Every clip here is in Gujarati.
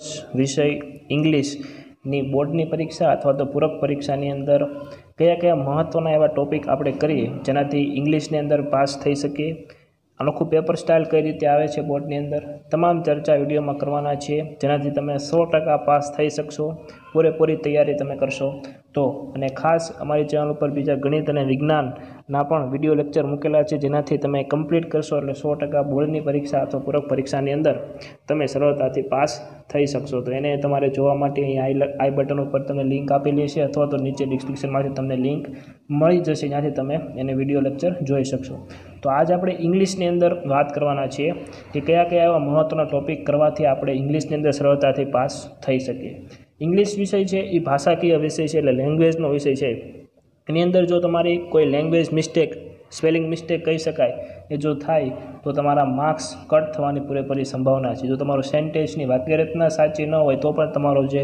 વિષય ઇંગ્લિશની બોર્ડની પરીક્ષા અથવા તો પૂરક પરીક્ષાની અંદર કયા કયા મહત્ત્વના એવા ટોપિક આપણે કરીએ જેનાથી ઇંગ્લિશની અંદર પાસ થઈ શકીએ, આખું પેપર સ્ટાઇલ કઈ રીતે આવે છે બોર્ડની અંદર, તમામ ચર્ચા વિડીયોમાં કરવાના છીએ જેનાથી તમે 100% પાસ થઈ શકશો, પૂરેપૂરી તૈયારી તમે કરશો તો. અને ખાસ અમારી ચેનલ ઉપર બીજા ગણિત અને વિજ્ઞાનના પણ વિડીયો લેક્ચર મૂકેલા છે જેનાથી તમે કમ્પ્લીટ કરશો એટલે 100% બોર્ડની પરીક્ષા અથવા પૂરક પરીક્ષાની અંદર તમે સરળતાથી પાસ થઈ શકશો. તો એને તમારે જોવા માટે અહીં આઈ બટન ઉપર તમે લિંક આપેલી છે અથવા તો નીચે ડિસ્ક્રિપ્શનમાંથી તમને લિંક મળી જશે જ્યાંથી તમે એને વિડીયો લેક્ચર જોઈ શકશો. તો આજ આપણે ઇંગ્લિશની અંદર વાત કરવાના છીએ કે કયા કયા એવા મહત્ત્વના ટોપિક કરવાથી આપણે ઇંગ્લિશની અંદર સરળતાથી પાસ થઈ શકીએ. ઇંગ્લિશ વિષય છે એ ભાષાકીય વિષય છે એટલે લેંગ્વેજનો વિષય છે. એની અંદર જો તમારી કોઈ લેંગ્વેજ મિસ્ટેક, સ્પેલિંગ મિસ્ટેક કહી શકાય એ જો થાય તો તમારા માર્ક્સ કટ થવાની પૂરેપૂરી સંભાવના છે. જો તમારું સેન્ટેન્સની વાક્યરચના સાચી ન હોય તો પણ તમારો જે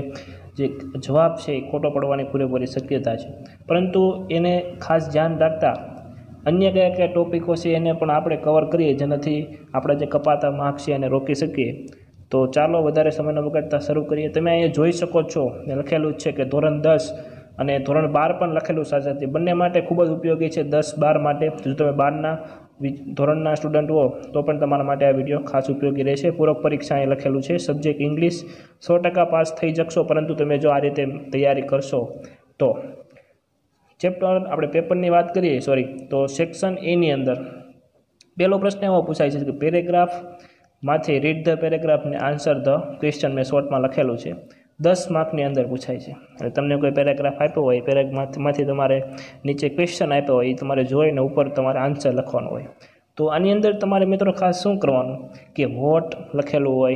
જવાબ છે એ ખોટો પડવાની પૂરેપૂરી શક્યતા છે. પરંતુ એને ખાસ ધ્યાન રાખતા અન્ય કયા કયા ટોપિકો છે એને પણ આપણે કવર કરીએ જેનાથી આપણા જે કપાતા માર્ક્સ છે એને રોકી શકીએ. તો ચાલો વધારે સમય ન બગાડતા શરૂ કરીએ. તમે અહીંયા જોઈ શકો છો લખેલું છે કે ધોરણ 10 અને ધોરણ 12 પણ લખેલું સાથે બંને માટે ખૂબ જ ઉપયોગી છે. 10-12 માટે જો તમે 12ના ધોરણના સ્ટુડન્ટ હો તો પણ તમારા માટે આ વિડીયો ખાસ ઉપયોગી રહેશે. પૂરક પરીક્ષા અહીં લખેલું છે સબ્જેક્ટ ઇંગ્લિશ 100% પાસ થઈ શકશો પરંતુ તમે જો આ રીતે તૈયારી કરશો તો. ચેપ્ટર આપણે પેપરની વાત કરીએ તો સેક્શન એની અંદર પહેલો પ્રશ્ન એવો પૂછાય છે કે પેરેગ્રાફમાંથી રીડ ધ પેરેગ્રાફ ને આન્સર ધ ક્વેશ્ચન મેં શોર્ટમાં લખેલું છે. 10 માર્કની અંદર પૂછાય છે. એટલે તમને કોઈ પેરેગ્રાફ આપ્યો હોય, પેરેગ્રાફમાંથી તમારે નીચે ક્વેશ્ચન આપ્યો હોય એ તમારે જોઈને ઉપર તમારે આન્સર લખવાનો હોય. તો આની અંદર તમારે મિત્રો ખાસ શું કરવાનું કે વોટ લખેલું હોય,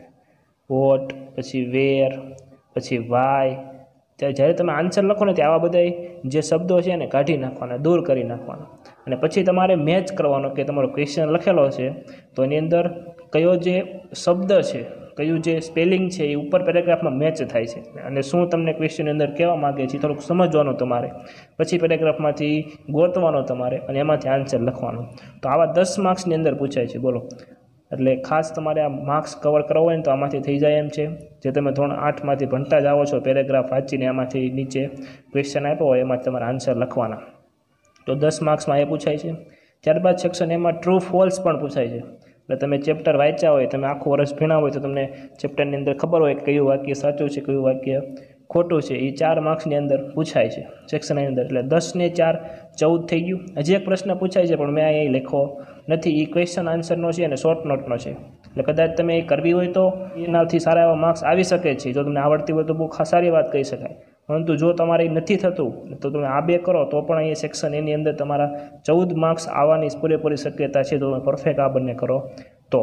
વોટ પછી વેર પછી વાય, જ્યારે તમે આન્સર લખો ને ત્યાં આવા બધા જે શબ્દો છે એને કાઢી નાખવાના, દૂર કરી નાખવાના અને પછી તમારે મેચ કરવાનો કે તમારો ક્વેશ્ચન લખેલો છે તો એની અંદર કયો જે શબ્દ છે, કયું જે સ્પેલિંગ છે એ ઉપર પેરેગ્રાફમાં મેચ થાય છે અને શું તમને ક્વેશ્ચનની અંદર કહેવા માગે છે થોડુંક સમજવાનું તમારે, પછી પેરેગ્રાફમાંથી ગોતવાનો તમારે અને એમાંથી આન્સર લખવાનો. તો આવા 10 માર્ક્સની અંદર પૂછાય છે બોલો. એટલે ખાસ તમારે આ માર્ક્સ કવર કરવા હોય ને તો આમાંથી થઈ જાય એમ છે. જે તમે ધોરણ 8માંથી ભણતા જ આવો છો, પેરેગ્રાફ વાંચીને એમાંથી નીચે ક્વેશ્ચન આપ્યો હોય એમાં તમારે આન્સર લખવાના. તો 10 માર્ક્સમાં એ પૂછાય છે. ત્યારબાદ સેક્શન એમાં ટ્રુ ફોલ્સ પણ પૂછાય છે. એટલે તમે ચેપ્ટર વાંચ્યા હોય, તમે આખું વર્ષ ભણ્યા હોય તો તમને ચેપ્ટરની અંદર ખબર હોય કે કયું વાક્ય સાચું છે, કયું વાક્ય ખોટું છે. એ 4 માર્ક્સની અંદર પૂછાય છે સેક્શનની અંદર. એટલે 10 ને 4 14 થઈ ગયું. હજી એક પ્રશ્ન પૂછાય છે પણ મેં અહીં લખ્યો નથી. એ ક્વેશ્ચન આન્સરનો છે અને શોર્ટ નોટનો છે. એટલે કદાચ તમે એ કરવી હોય તો એનાથી સારા એવા માર્ક્સ આવી શકે છે. જો તમને આવડતી હોય તો બહુ સારી વાત કહી શકાય. પરંતુ જો તમારે નથી થતું તો તમે આ 2 કરો તો પણ અહીંયા સેક્શન એની અંદર તમારા 14 માર્ક્સ આવવાની પૂરેપૂરી શક્યતા છે. તો તમે પરફેક્ટ આ બંને કરો તો.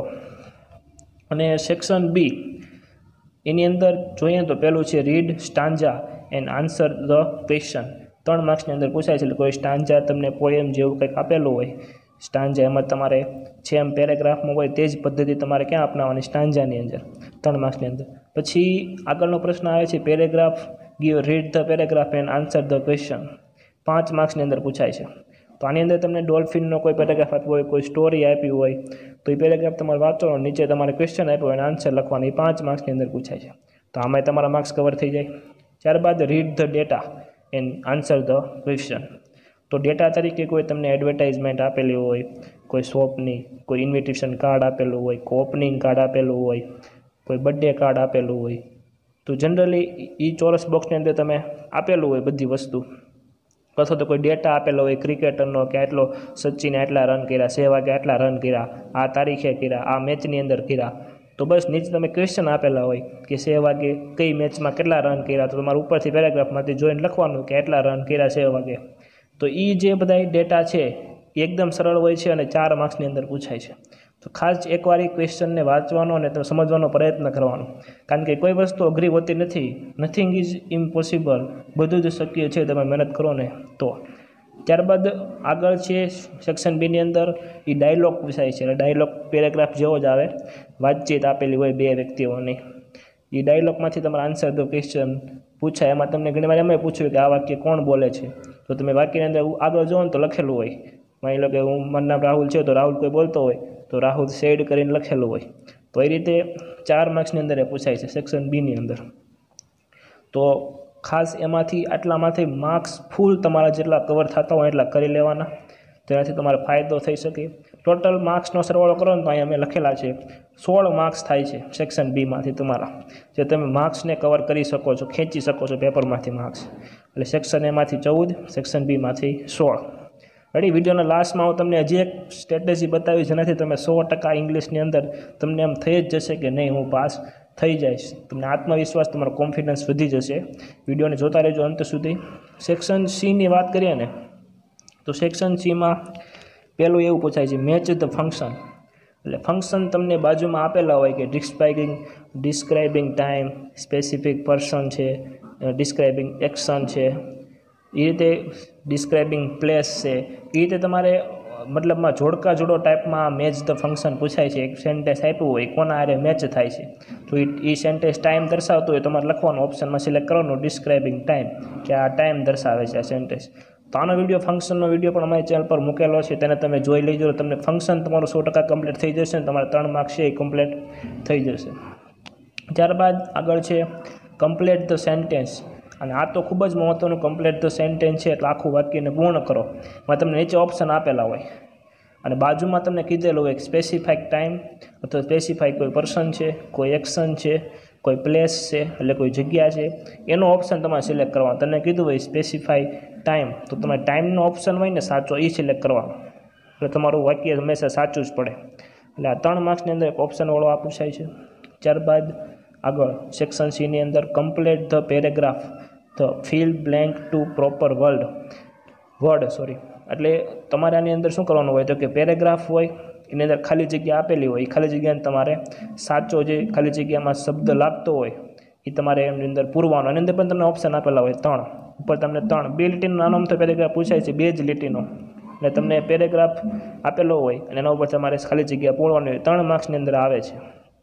અને સેક્શન બી એની અંદર જોઈએ તો પહેલું છે read stanza and answer the question. 3 માર્ક્સની અંદર પૂછાય છે. એટલે કોઈ સ્ટાન્જા તમને પોએમ જેવું કંઈક આપેલું હોય, સ્ટાન્જા એમાં તમારે જેમ પેરેગ્રાફમાં હોય તે જ પદ્ધતિ તમારે ક્યાં અપનાવવાની, સ્ટાન્જાની અંદર 3 માર્ક્સની અંદર. પછી આગળનો પ્રશ્ન આવે છે paragraph read the paragraph and answer the question. 5 માર્ક્સની અંદર પૂછાય છે. તો આની અંદર તમને ડોલ્ફિનનો કોઈ પેરેગ્રાફ આપ્યો હોય, કોઈ સ્ટોરી આપી હોય તો એ પેરેગ્રાફ તમારે વાંચવાનો, નીચે તમારે ક્વેશ્ચન આપ્યો હોય અને આન્સર લખવાનો. એ 5 માર્ક્સની અંદર પૂછાય છે. તો આમાં તમારા માર્ક્સ કવર થઈ જાય. ત્યારબાદ read the data and answer the question. તો ડેટા તરીકે કોઈ તમને એડવર્ટાઇઝમેન્ટ આપેલી હોય, કોઈ શોપની, કોઈ ઇન્વિટેશન કાર્ડ આપેલું હોય, કોઈ ઓપનિંગ કાર્ડ આપેલું હોય, કોઈ બર્થડે કાર્ડ આપેલું હોય. તો જનરલી એ ચોરસ બોક્સની અંદર તમે આપેલું હોય બધી વસ્તુ, અથવા તો કોઈ ડેટા આપેલો હોય ક્રિકેટરનો કે આટલો સચિને આટલા રન કર્યા, સહેવાગે આટલા રન કર્યા, આ તારીખે કર્યા, આ મેચની અંદર કર્યા. તો બસ નીચે તમે ક્વેશ્ચન આપેલા હોય કે સહેવાગે કઈ મેચમાં કેટલા રન કર્યા, તો તમારે ઉપરથી પેરેગ્રાફમાંથી જોઈને લખવાનું કે એટલા રન કર્યા સહેવાગે. તો એ જે બધા ડેટા છે એ એકદમ સરળ હોય છે અને 4 માર્ક્સની અંદર પૂછાય છે. તો ખાસ એકવાર એ ક્વેશ્ચનને વાંચવાનો અને તમે સમજવાનો પ્રયત્ન કરવાનો, કારણ કે કોઈ વસ્તુ અઘરી હોતી નથી. નથિંગ ઇઝ ઇમ્પોસિબલ, બધું જ શક્ય છે તમે મહેનત કરો ને તો. ત્યારબાદ આગળ છે સેક્શન બીની અંદર એ ડાયલોગ પૂછાય છે. એટલે ડાયલોગ પેરેગ્રાફ જેવો જ આવે, વાતચીત આપેલી હોય 2 વ્યક્તિઓની. એ ડાયલોગમાંથી તમારે આન્સર ધ ક્વેશ્ચન પૂછાય. એમાં તમને ઘણી વાર એમ પૂછ્યું કે આ વાક્ય કોણ બોલે છે, તો તમે વાક્યની અંદર આગળ જોવો ને તો લખેલું હોય, માની લો કે મારું નામ રાહુલ છે તો રાહુલ કોઈ બોલતો હોય તો રાહુલ સેડ કરીને લખેલું હોય. તો એ રીતે 4 માર્ક્સની અંદર એ પૂછાય છે સેક્શન બીની અંદર. તો ખાસ એમાંથી આટલામાંથી માર્ક્સ ફૂલ તમારા જેટલા કવર થતા હોય એટલા કરી લેવાના, તેનાથી તમારે ફાયદો થઈ શકે. ટોટલ માર્ક્સનો સરવાળો કરો ને તો અહીંયા અમે લખેલા છે 16 માર્ક્સ થાય છે સેક્શન બીમાંથી તમારા, જે તમે માર્ક્સને કવર કરી શકો છો, ખેંચી શકો છો પેપરમાંથી માર્ક્સ. એટલે સેક્શન એમાંથી 14, સેક્શન બીમાંથી 16. રેડી. વિડીયોના લાસ્ટમાં હું તમને હજી એક સ્ટ્રેટેજી બતાવી જેનાથી તમે 100% ઇંગ્લિશની અંદર તમને એમ થઈ જ જશે કે નહીં હું પાસ થઈ જઈશ. તમને આત્મવિશ્વાસ, તમારો કોન્ફિડન્સ વધી જશે. વિડીયોને જોતા રહેજો અંત સુધી. સેક્શન સીની વાત કરીએ ને તો સેક્શન સીમાં પહેલું એવું પૂછાય છે મેચ ધ ફંક્શન. એટલે ફંક્શન તમને બાજુમાં આપેલા હોય કે ડિસ્ક્રાઇબિંગ ટાઈમ, સ્પેસિફિક પર્સન છે, ડિસ્ક્રાઇબિંગ એક્શન છે, એ રીતે ડિસ્ક્રાઇબિંગ પ્લેસ છે. એ રીતે તમારે મતલબમાં જોડકા જોડો ટાઈપમાં મેચ ધ ફંક્શન પૂછાય છે. એક સેન્ટેન્સ આપ્યું હોય કોના હારે મેચ થાય છે તો એ સેન્ટેન્સ ટાઈમ દર્શાવતો હોય તમારે લખવાનું, ઓપ્શનમાં સિલેક્ટ કરવાનું ડિસ્ક્રાઇબિંગ ટાઈમ, કે આ ટાઈમ દર્શાવે છે આ સેન્ટેન્સ. તો આનો વિડીયો, ફંક્શનનો વિડીયો પણ અમારી ચેનલ પર મૂકેલો છે, તેને તમે જોઈ લેજો. તમને ફંક્શન તમારું 100% કમ્પ્લીટ થઈ જશે ને તમારા 3 માર્ક્સ છે એ કમ્પ્લીટ થઈ જશે. ત્યારબાદ આગળ છે કમ્પ્લીટ ધ સેન્ટેન્સ. અને આ તો ખૂબ જ મહત્ત્વનું કમ્પ્લીટ ધ સેન્ટેન્સ છે, એટલે આખું વાક્યને પૂર્ણ કરો. એમાં તમને નીચે ઓપ્શન આપેલા હોય અને બાજુમાં તમને કીધેલું હોય સ્પેસિફાઈક ટાઈમ અથવા સ્પેસિફાઈ કોઈ પર્સન છે, કોઈ એક્શન છે, કોઈ પ્લેસ છે એટલે કોઈ જગ્યા છે, એનો ઓપ્શન તમારે સિલેક્ટ કરવાનો. તમને કીધું હોય સ્પેસિફાઈ ટાઈમ, તો તમારે ટાઈમનો ઓપ્શન હોય ને સાચો એ સિલેક્ટ કરવાનો, એટલે તમારું વાક્ય હંમેશા સાચું જ પડે. એટલે આ 3 માર્ક્સની અંદર એક ઓપ્શનવાળો આ પૂછાય છે. ત્યારબાદ આગળ સેક્શન સીની અંદર complete the paragraph, the fill blank to proper word. એટલે તમારે આની અંદર શું કરવાનું હોય તો કે પેરેગ્રાફ હોય એની અંદર ખાલી જગ્યા આપેલી હોય, એ ખાલી જગ્યાને તમારે સાચો જે ખાલી જગ્યામાં શબ્દ લાગતો હોય એ તમારે એની અંદર પૂરવાનો. એની અંદર પણ તમને ઓપ્શન આપેલા હોય 3, ઉપર તમને 3 2 લીટીનો નાનો તો પેરેગ્રાફ પૂછાય છે, 2 જ લીટીનો. એટલે તમને પેરેગ્રાફ આપેલો હોય અને એના ઉપર તમારે ખાલી જગ્યા પૂરવાની હોય. 3 માર્ક્સની અંદર આવે છે.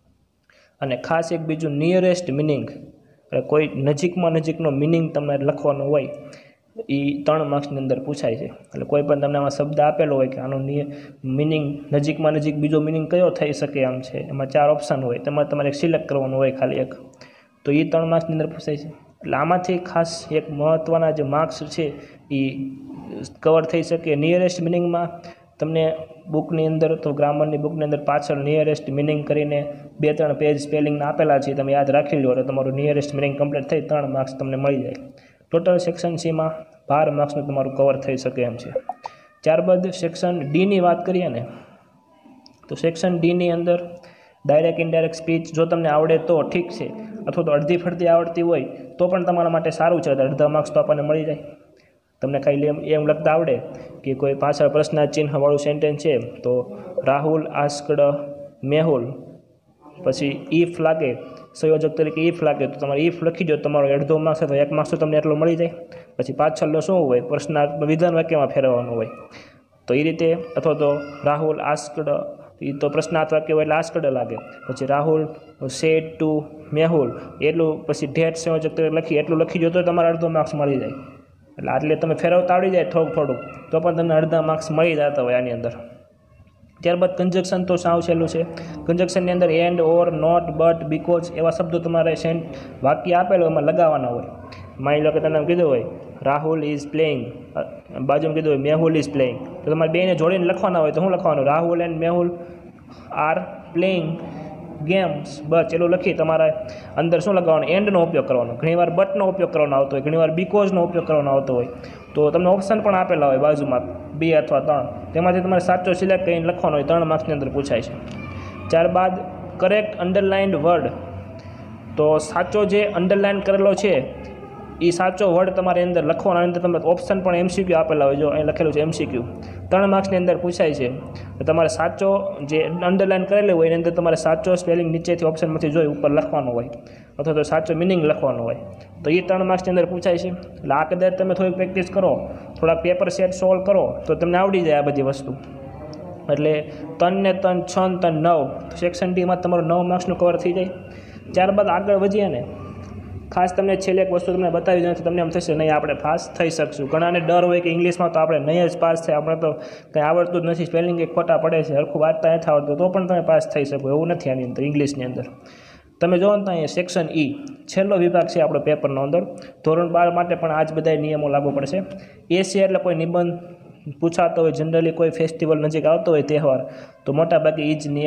અને ખાસ એક બીજું નિયરેસ્ટ મિનિંગ, એટલે કોઈ નજીકનો મિનિંગ તમારે લખવાનો હોય એ 3 માર્ક્સની અંદર પૂછાય છે. એટલે કોઈ પણ તમને આમાં શબ્દ આપેલો હોય કે આનો મિનિંગ નજીકમાં નજીક બીજો મિનિંગ કયો થઈ શકે એમ છે, એમાં 4 ઓપ્શન હોય, તમારે સિલેક્ટ કરવાનું હોય ખાલી એક, તો એ 3 માર્ક્સની અંદર પૂછાય છે. એટલે આમાંથી ખાસ એક મહત્ત્વના જે માર્ક્સ છે એ કવર થઈ શકે. નિયરેસ્ટ મિનિંગમાં તમને બુકની અંદર તો ગ્રામરની બુકની અંદર પાછળ નિયરેસ્ટ મિનિંગ કરીને 2-3 પેજ સ્પેલિંગના આપેલા છે, તમે યાદ રાખી લો એટલે તમારું નિયરેસ્ટ મિનિંગ કમ્પ્લીટ થઈ 3 માર્ક્સ તમને મળી જાય. ટોટલ સેક્શન સીમાં 12 માર્ક્સનું તમારું કવર થઈ શકે એમ છે. ત્યારબાદ સેક્શન ડીની વાત કરીએ ને તો સેક્શન ડીની અંદર ડાયરેક્ટ ઇનડાયરેક્ટ સ્પીચ જો તમને આવડે તો ઠીક છે, અથવા તો અડધી ફરતી આવડતી હોય તો પણ તમારા માટે સારું છે, અડધા માર્ક્સ તો આપણને મળી જાય. તમને ખાલી એમ લખતા આવડે કે કોઈ પાછળ પ્રશ્નાર્થ ચિહ્નવાળું સેન્ટેન્સ છે તો રાહુલ આસ્કડ મેહુલ, પછી ઈફ લાગે સંયોજક તરીકે ઈફ લાગે તો તમારે ઈફ લખી દો, તમારો અડધો માર્ક્સ અથવા 1 માર્ક્સ તો તમને એટલો મળી જાય. પછી પાછળનો શું હોય પ્રશ્નાર્થ વિધાન વાક્યમાં ફેરવવાનું હોય, તો એ રીતે. અથવા તો રાહુલ આસ્કડ, એ તો પ્રશ્નાર્થ વાક્ય હોય એટલે આસ્કડ લાગે. પછી રાહુલ સેડ ટુ મેહુલ, એટલું પછી ધેટ સંયોજક તરીકે લખી એટલું લખી દો તો તમારે અડધો માર્ક્સ મળી જાય. એટલે આટલે તમે ફેરવતા આવડી જાય થોડુંક તો પણ તમને અડધા માર્ક્સ મળી જતા હોય આની અંદર. ત્યારબાદ કન્જક્શન તો સાવ સહેલું છે. કન્જક્શનની અંદર and, or, not, but, because એવા શબ્દો તમારે વાક્ય આપેલો એમાં લગાવવાના હોય. માની લો કે તમને કીધું હોય રાહુલ ઇઝ પ્લેઇંગ, બાજુમાં કીધું હોય મેહુલ ઇઝ પ્લેઇંગ, તો તમારે બેને જોડીને લખવાના હોય. તો શું લખવાનું? Rahul and Mehul are playing games, બસ એટલું લખી તમારે અંદર શું લગાવવાનું? એન્ડનો ઉપયોગ કરવાનો. ઘણીવાર બટનો ઉપયોગ કરવાનો આવતો હોય, ઘણીવાર બીકોઝનો ઉપયોગ કરવાનો આવતો હોય. તો તમને ઓપ્શન પણ આપેલા હોય બાજુમાં 2 અથવા 3, તેમાંથી તમારે સાચો સિલેક્ટ કરીને લખવાનો હોય. 3 માર્ક્સની અંદર પૂછાય છે. ત્યારબાદ કરેક્ટ અંડરલાઇન્ડ વર્ડ, તો સાચો જે અંડરલાઇન કરેલો છે એ સાચો વર્ડ તમારે અંદર લખવાનો. અંદર તમને ઓપ્શન પણ એમસીક્યુ આપેલા હોય, જો અહીં લખેલું છે એમસીક્યુ, 3 માર્ક્સની અંદર પૂછાય છે. તો તમારે સાચો જે અંડરલાઇન કરેલું હોય એની અંદર તમારે સાચો સ્પેલિંગ નીચેથી ઓપ્શનમાંથી જોઈ ઉપર લખવાનો હોય, અથવા તો સાચો મિનિંગ લખવાનો હોય. તો એ 3 માર્ક્સની અંદર પૂછાય છે. એટલે આ કદાચ તમે થોડીક પ્રેક્ટિસ કરો, થોડાક પેપર સેટ સોલ્વ કરો તો તમને આવડી જાય આ બધી વસ્તુ. એટલે 3 ને 3 6 ને 3 9, સેક્શન ડીમાં તમારું 9 માર્ક્સનું કવર થઈ જાય. ત્યારબાદ આગળ વધીએ ને, ખાસ તમને છેલ્લે એક વસ્તુ તમને બતાવી દઉં તો તમને એમ થશે નહીં આપણે પાસ થઈ શકશું. ઘણાને ડર હોય કે ઇંગ્લિશમાં તો આપણે નહીં જ પાસ થાય, આપણે તો કંઈ આવડતું જ નથી, સ્પેલિંગ એક ખોટા પડે છે, હરખું વાંચતા નથી આવડતું, તો પણ તમે પાસ થઈ શકો એવું નથી આની અંદર ઇંગ્લિશની અંદર. તમે જોવો ને તો અહીંયા સેક્શન ઈ છેલ્લો વિભાગ છે આપણો પેપરનો અંદર. ધોરણ 12 માટે પણ આ જ બધા નિયમો લાગુ પડશે. એ છે એટલે કોઈ નિબંધ પૂછાતો હોય, જનરલી કોઈ ફેસ્ટિવલ નજીક આવતો હોય તહેવાર, તો મોટાભાગે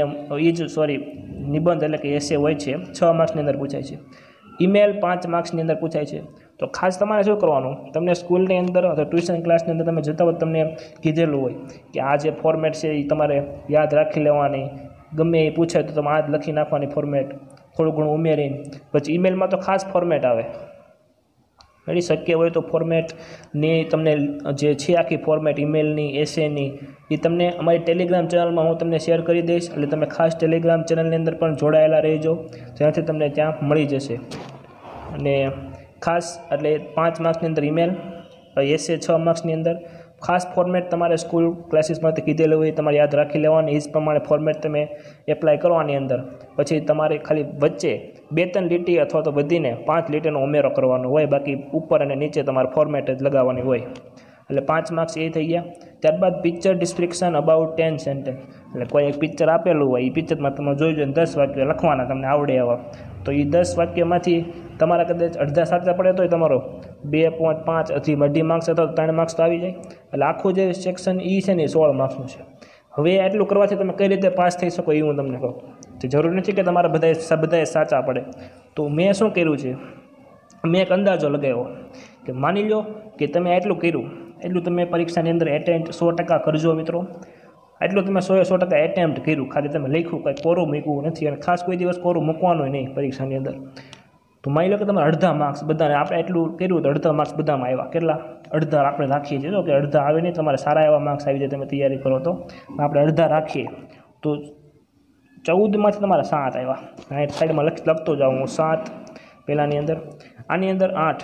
નિબંધ એટલે કે એસે હોય છે, 6 માર્ક્સની અંદર પૂછાય છે. ઈમેલ 5 માર્ક્સની અંદર પૂછાય છે. તો ખાસ તમારે શું કરવાનું, તમને સ્કૂલની અંદર અથવા ટ્યુશન ક્લાસની અંદર તમે જતા હોય તમને કીધેલું હોય કે આ જે ફોર્મેટ છે એ તમારે યાદ રાખી લેવાની, ગમે એ પૂછે તો તમે આ જ લખી નાખવાની ફોર્મેટ, થોડું ઘણું ઉમેરીને. પછી ઈમેલમાં તો ખાસ ફોર્મેટ આવે, એટલે શક્ય હોય તો ફોર્મેટની તમને જે છે આખી ફોર્મેટ ઈમેલની, એસેની, એ તમને અમારી ટેલિગ્રામ ચેનલમાં હું તમને શેર કરી દઈશ. એટલે તમે ખાસ ટેલિગ્રામ ચેનલની અંદર પણ જોડાયેલા રહેજો, જેનાથી તમને ત્યાં મળી જશે. અને ખાસ એટલે 5 માર્ક્સની અંદર ઈમેલ, એસે 6 માર્ક્સની અંદર ખાસ ફોર્મેટ તમારે સ્કૂલ ક્લાસીસમાંથી કીધેલું હોય તમારે યાદ રાખી લેવાની. એ જ પ્રમાણે ફોર્મેટ તમે એપ્લાય કરવાની અંદર. પછી તમારે ખાલી વચ્ચે 2-3 લીટી અથવા તો વધીને 5 લીટીનો ઉમેરો કરવાનો હોય, બાકી ઉપર અને નીચે તમારે ફોર્મેટ જ લગાવવાની હોય. એટલે 5 માર્ક્સ એ થઈ ગયા. ત્યારબાદ પિક્ચર ડિસ્ક્રિપ્શન અબાઉટ 10 સેન્ટેન્સ, એટલે કોઈ એક પિક્ચર આપેલું હોય, એ પિક્ચરમાં તમે જોઈ જોઈને 10 વાક્ય લખવાના, તમને આવડે એવા. તો એ 10 વાક્યમાંથી તમારા કદાચ અડધા સાચા પડે તો તમારો 2.5 અઢી માર્ક્સ અથવા 3 માર્ક્સ તો આવી જાય. એટલે આખું જે સેક્શન ઈ છે ને એ 16 માર્ક્સનું છે. હવે આટલું કરવાથી તમે કઈ રીતે પાસ થઈ શકો એ હું તમને કહું. તો જરૂરી નથી કે તમારા બધાએ સાચા પડે. તો મેં શું કર્યું છે, મેં એક અંદાજો લગાવ્યો કે માની લો કે તમે આટલું કર્યું, એટલું તમે પરીક્ષાની અંદર એટેમ્પ્ટ 100% કરજો મિત્રો. એટલું તમે 100% એટેમ્પ્ટ કર્યું, ખાલી તમે લખ્યું, કંઈ કોરું મૂકવું નથી. અને ખાસ કોઈ દિવસ કોરું મૂકવાનું નહીં પરીક્ષાની અંદર. તો માની લો કે તમે અડધા માર્ક્સ બધાને, આપણે એટલું કર્યું તો અડધા માર્ક્સ બધામાં આવ્યા. કેટલા? અડધા આપણે રાખીએ છીએ, કે અડધા આવે નહીં, તમારે સારા એવા માર્ક્સ આવી જાય તમે તૈયારી કરો તો. આપણે અડધા રાખીએ તો 14માંથી તમારા 7 આવ્યા. રાઈટ સાઈડમાં લખતો જાઉં હું 7 પહેલાંની અંદર. આની અંદર 8,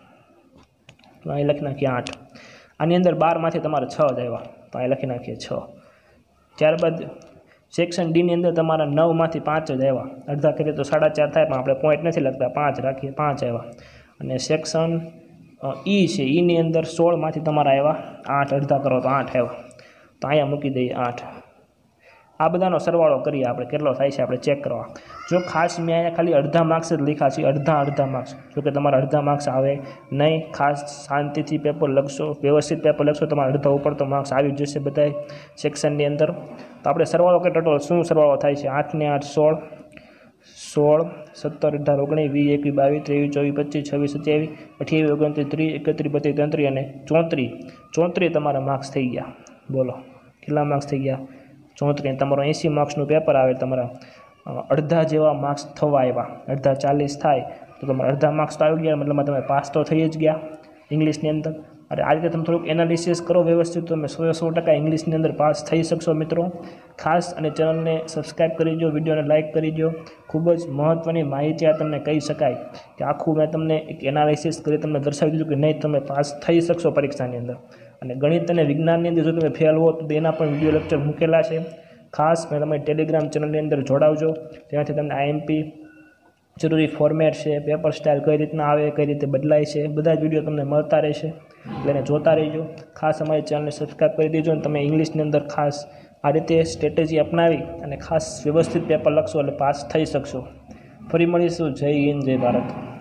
તો અહીં લખી નાખીએ 8. આની અંદર 12માંથી તમારે 6 જ આવ્યા, તો અહીં લખી નાખીએ 6. ત્યારબાદ સેક્શન ડીની અંદર તમારા 9માંથી 5 જ આવ્યા. અડધા કરીએ તો 4.5 થાય, પણ આપણે પોઈન્ટ નથી લખતા, 5 રાખીએ, 5 આવ્યા. અને સેક્શન ઈ છે, ઈની અંદર 16માંથી તમારા આવ્યા 8, અડધા કરો તો 8 આવ્યા. તો અહીંયા મૂકી દઈએ 8. આ બધાનો સરવાળો કરીએ આપણે, કેટલો થાય છે આપણે ચેક કરવા. જો ખાસ મેં અહીંયા ખાલી અડધા માર્ક્સ જ લખ્યા છે, અડધા માર્ક્સ. જો કે તમારા અડધા માર્ક્સ આવે નહીં. ખાસ શાંતિથી પેપર લખશો, વ્યવસ્થિત પેપર લખશો, તમારા અડધા ઉપર તો માર્ક્સ આવી જશે બધા સેક્શનની અંદર. તો આપણે સરવાળો કે ટોટલ શું સરવાળો થાય છે? 8 ને 8 16, 17, 18, 19, 20, 21, 22, 23, 24, 26, 27, 28, 29, 30, 31, 32, 33 અને 34 તમારા માર્ક્સ થઈ ગયા. બોલો કેટલા માર્ક્સ થઈ ગયા? 34. તમારો 80 માર્ક્સનું પેપર આવે, તમારા અડધા જેવા માર્ક્સ થવા આવ્યા. અડધા 40 થાય તો તમારા અડધા માર્ક્સ તો આવી ગયા, મતલબમાં તમે પાસ તો થઈ જ ગયા ઇંગ્લિશની અંદર. અને આ રીતે તમે થોડુંક એનાલિસિસ કરો વ્યવસ્થિત, તો તમે 100% ઇંગ્લિશની અંદર પાસ થઈ શકશો મિત્રો. ખાસ અને ચેનલને સબસ્ક્રાઈબ કરી દો, વિડીયોને લાઇક કરી દો. ખૂબ જ મહત્ત્વની માહિતી આ તમને કહી શકાય કે આખું મેં તમને એક એનાલિસિસ કરી તમને દર્શાવી દીધું કે નહીં, તમે પાસ થઈ શકશો પરીક્ષાની અંદર. અને ગણિત અને વિજ્ઞાનની અંદર જો તમે ફેલ હો તો એના પણ વિડીયો લેક્ચર મૂકેલા છે. ખાસ મેં તમારી ટેલિગ્રામ ચેનલની અંદર જોડાવજો, તેનાથી તમને આઈએમપી જરૂરી ફોર્મેટ છે, પેપર સ્ટાઇલ કઈ રીતના આવે, કઈ રીતે બદલાય છે, બધા જ વિડીયો તમને મળતા રહેશે. એટલે એને જોતા રહીજો. ખાસ અમારી ચેનલને સબસ્ક્રાઈબ કરી દેજો. અને તમે ઇંગ્લિશની અંદર ખાસ આ રીતે સ્ટ્રેટેજી અપનાવી અને ખાસ વ્યવસ્થિત પેપર લખશો એટલે પાસ થઈ શકશો. ફરી મળીશું. જય હિન્દ, જય ભારત.